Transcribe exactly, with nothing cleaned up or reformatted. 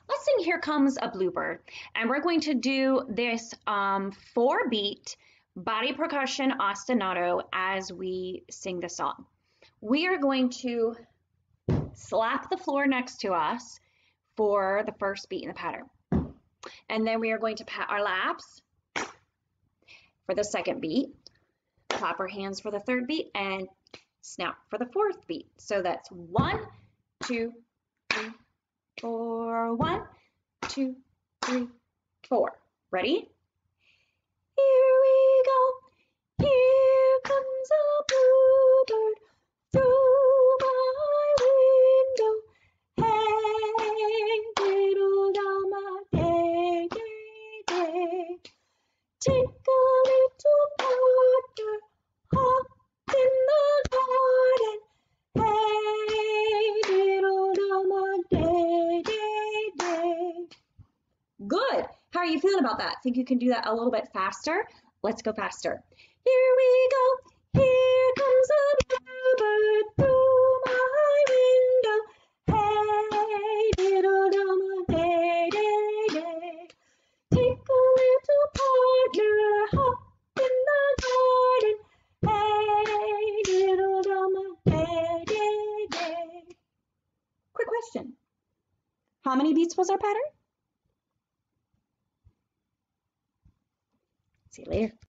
Let's sing Here Comes a Bluebird. And we're going to do this um, four beat body percussion ostinato as we sing the song. We are going to slap the floor next to us for the first beat in the pattern. And then we are going to pat our laps for the second beat, clap our hands for the third beat, and snap for the fourth beat. So that's one, two, three, four, one, two, three, four. Ready? Here we go. Here comes a bluebird through my window. Hey, diddle dum a day, day, day. Take a little partner, hop in the garden. Hey, diddle dum a day, day, day. Good. How are you feeling about that? Think you can do that a little bit faster? Let's go faster. Here we go. Here comes a bluebird through my window. Hey, diddle dum a day, day, day. Take a little partner, hop in the garden. Hey, diddle dum a day, day, day. Quick question. How many beats was our pattern? See you later.